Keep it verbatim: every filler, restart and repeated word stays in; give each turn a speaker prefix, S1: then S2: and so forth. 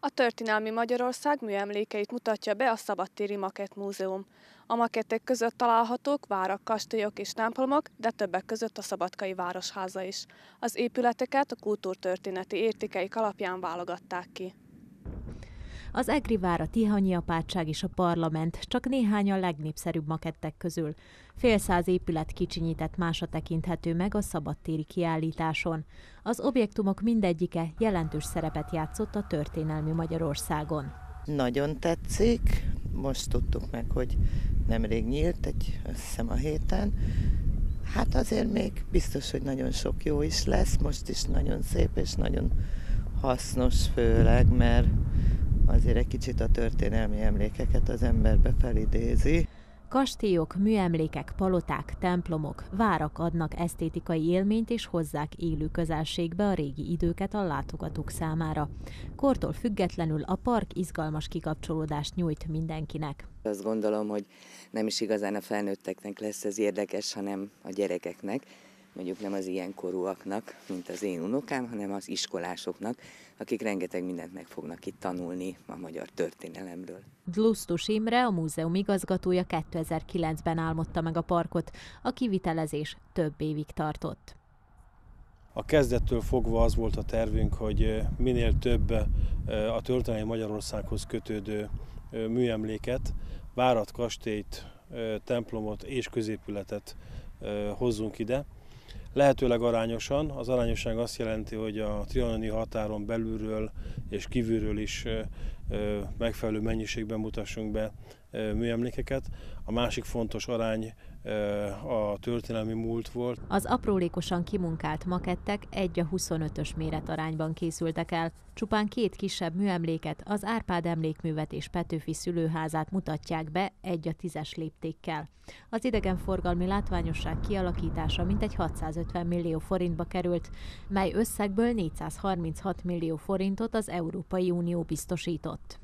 S1: A Történelmi Magyarország műemlékeit mutatja be a Szabadtéri Makett Múzeum. A makettek között találhatók várak, kastélyok és templomok, de többek között a Szabadkai Városháza is. Az épületeket a kultúrtörténeti értékeik alapján válogatták ki.
S2: Az Egri vár, a Tihanyi apátság és a parlament csak néhány a legnépszerűbb makettek közül. Fél száz épület kicsinyített mása tekinthető meg a szabadtéri kiállításon. Az objektumok mindegyike jelentős szerepet játszott a történelmi Magyarországon.
S3: Nagyon tetszik, most tudtuk meg, hogy nemrég nyílt, egy, azt hiszem a héten. Hát azért még biztos, hogy nagyon sok jó is lesz, most is nagyon szép és nagyon hasznos főleg, mert azért egy kicsit a történelmi emlékeket az emberbe felidézi.
S2: Kastélyok, műemlékek, paloták, templomok, várak adnak esztétikai élményt és hozzák élő közelségbe a régi időket a látogatók számára. Kortól függetlenül a park izgalmas kikapcsolódást nyújt mindenkinek.
S4: Azt gondolom, hogy nem is igazán a felnőtteknek lesz ez érdekes, hanem a gyerekeknek. Mondjuk nem az ilyen korúaknak, mint az én unokám, hanem az iskolásoknak, akik rengeteg mindent meg fognak itt tanulni a magyar történelemről.
S2: Dlusztus Imre, a múzeum igazgatója kétezer-kilencben álmodta meg a parkot, a kivitelezés több évig tartott.
S5: A kezdettől fogva az volt a tervünk, hogy minél több a történelmi Magyarországhoz kötődő műemléket, várat, kastélyt, templomot és középületet hozzunk ide. Lehetőleg arányosan. Az arányosság azt jelenti, hogy a trianoni határon belülről és kívülről is megfelelő mennyiségben mutassunk be műemlékeket. A másik fontos arány a történelmi múlt volt.
S2: Az aprólékosan kimunkált makettek egy a huszonötös méretarányban készültek el. Csupán két kisebb műemléket, az Árpád emlékművet és Petőfi szülőházát mutatják be egy a tízes léptékkel. Az idegenforgalmi látványosság kialakítása mintegy hatszázötven millió forintba került, mely összegből négyszázharminchat millió forintot az Európai Unió biztosított.